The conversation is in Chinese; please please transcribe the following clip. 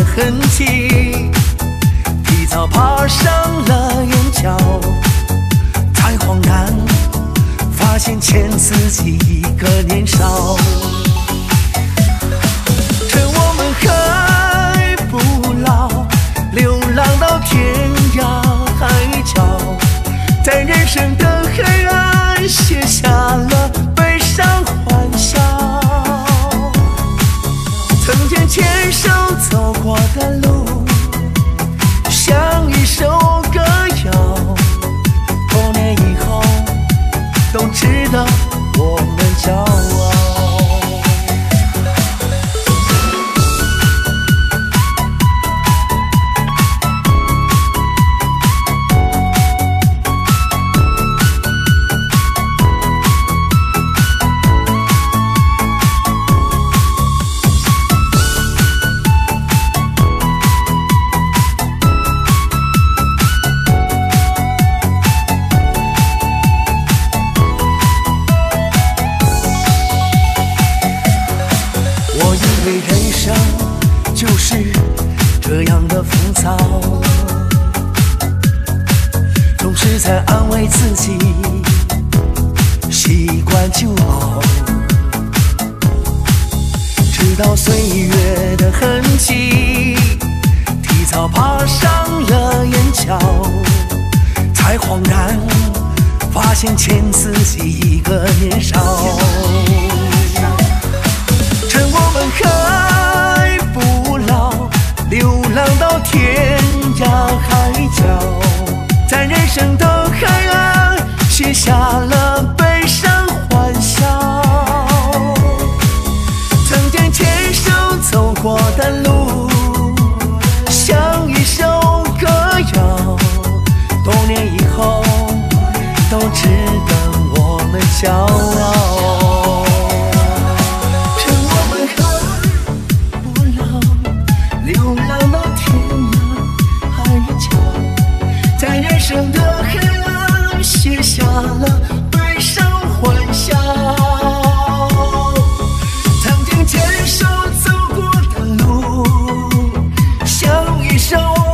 痕迹，提早爬上了岩角，才恍然发现欠自己一个年少。趁我们还不老，流浪到天涯海角，在人生的黑暗写下了悲伤欢笑。曾经牵手走过的路，像一首歌谣，多年以后都值得我们骄傲。人生就是这样的浮躁，总是在安慰自己，习惯就好。直到岁月的痕迹提早爬上了岩角，才恍然发现欠自己一个年少。趁我们还不老，流浪到天涯海角，在人生的海岸写下了悲伤欢笑。曾经牵手走过的路，像一首歌谣，多年以后都值得我们骄傲。流浪到天涯海角，在人生的黑暗写下了悲伤欢笑。曾经牵手走过的路，像一首